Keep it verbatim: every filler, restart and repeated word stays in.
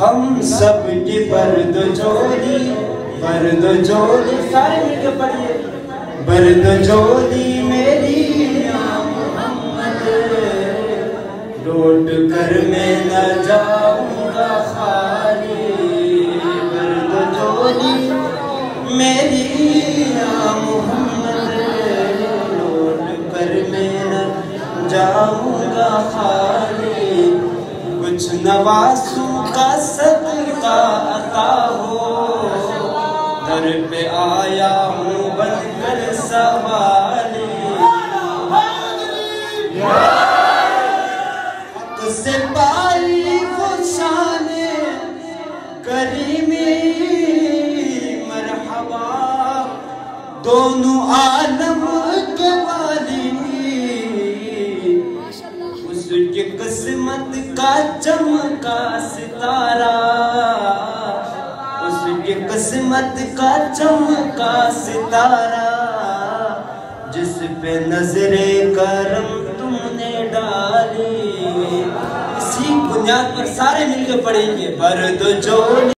ہم سب کی برد جولی برد جولی سارے مل کے پڑھیے برد جولی میری یا محمد لوٹ کر میں نہ جاؤں گا خالی برد جولی میری یا محمد لوٹ کر میں نہ جاؤں گا خالی کچھ نوازوں کا صدقہ عطا ہو در پہ آیا ہوں بن کر سوالی حق سے پائی وہ شان کریمی مرحبا دونوں عالم کے والی اس کی قسمت کا چمکا ستارہ اس کی قسمت کا چمکا ستارہ جس پہ نظر کرم تم نے ڈالی اسی بنیاد پر سارے مل کے پڑھیں گے برد جولی